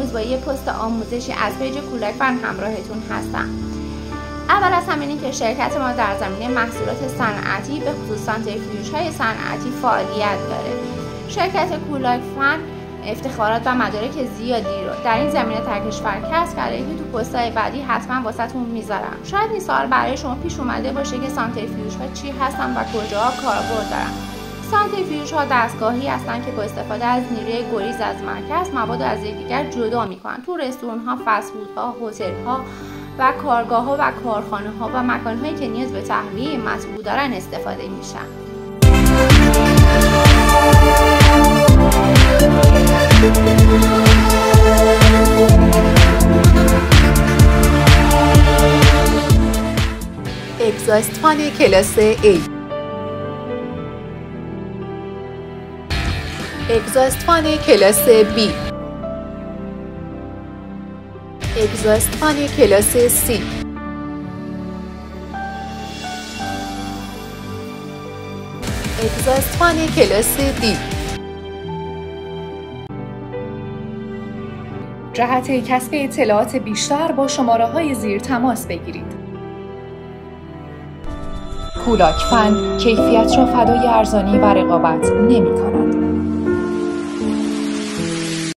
امروز با یه پست آموزشی از پیج کولاک فن همراهتون هستم. اول از همه اینکه شرکت ما در زمینه محصولات صنعتی به خصوص سانتریفیوژهای صنعتی فعالیت داره. شرکت کولاک فن افتخارات و مدارک زیادی رو در این زمینه در کشور کسب کرده که تو پست‌های بعدی حتما واسهتون میذارم. شاید این سوال برای شما پیش اومده باشه که سانتریفیوژها چی هستن و کجاها کاربرد دارن. سانتریفیوژها دستگاهی هستن که با استفاده از نیروی گریز از مرکز مواد از یکدیگر جدا میکنن. تو رستوران‌ها، فست‌فودها، هتل‌ها و کارگاه‌ها و کارخانه‌ها و مکان‌هایی که نیاز به تهویه مطبوع دارن استفاده میشن. اگزاست فان کلاس A، اگزاست فان کلاس B، اگزاست فان کلاس C، اگزاست فان کلاس D. جهت کسب اطلاعات بیشتر با شماره‌های زیر تماس بگیرید. کولاک فن کیفیت را فدای ارزانی و رقابت نمی‌کند.